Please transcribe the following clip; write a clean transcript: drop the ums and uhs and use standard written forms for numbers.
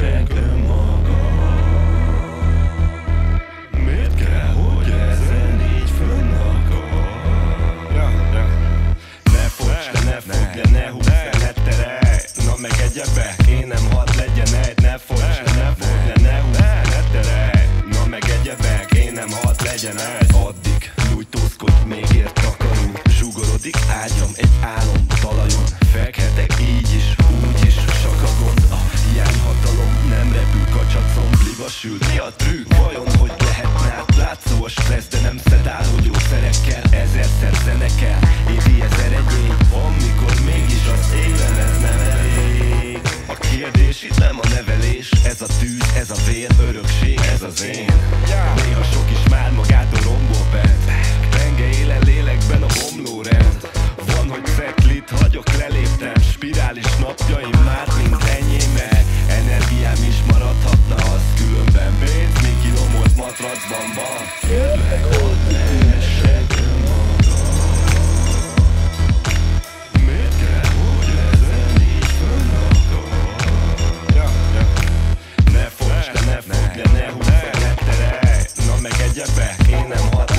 Keresek önmagam. Miért kell, hogy ezen így fönnakad? Ne fogd, te ne fogd, de ne húzz, ne terelj. Na meg egyebbe, én nem hadd legyen egy. Ne fogd, te ne fogd, de ne húzz, ne terelj. Na meg egyebbe, én nem hadd legyen egy. Addig nyújtózkodj, még ért takarunk. Zsugorodik ágyam egy álom talajon. Fekhetek így is, úgy is, csak a gond a hiányhatalom. Nem repül kacsacom, livasül. Mi a trükk? Vajon hogy lehetne át? Látszó a stressz, de nem szedál, hogy jószerekkel. Ezerszer zenekel, évi 1000 egyény. Amikor mégis az élen ez nem elég. A kérdés itt nem a nevelés. Ez a tűz, ez a vér, örökség, ez az én. Néha sok is már magától rombol bent. Penge élen lélekben a bomlórend. Van, hogy ceklit hagyok, leléptem. Spirális napjaim már mind enyémek. Energiám is maradhatna, az különben pénz, még kilomolt matracban van. Kérlek, hadd ne essek önmagam. Miért kell, hogy ezen így fönnakad? Ne fogd, te ne fogd, de ne húzz, ne terelj. Na meg egyebbe, én nem hadd